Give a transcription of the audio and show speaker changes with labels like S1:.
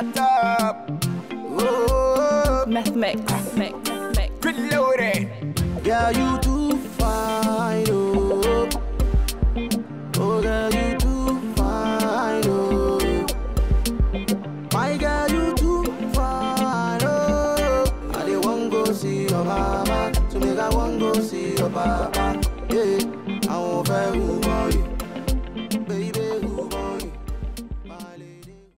S1: shut up. Oh,
S2: Mech.
S1: reloaded.
S3: Girl, you too fine, oh. Oh, girl, you too fine, oh. My girl, you too fine, oh. I dey want go see your mama, so make I want go see your papa. Yeah, I won't fair woman.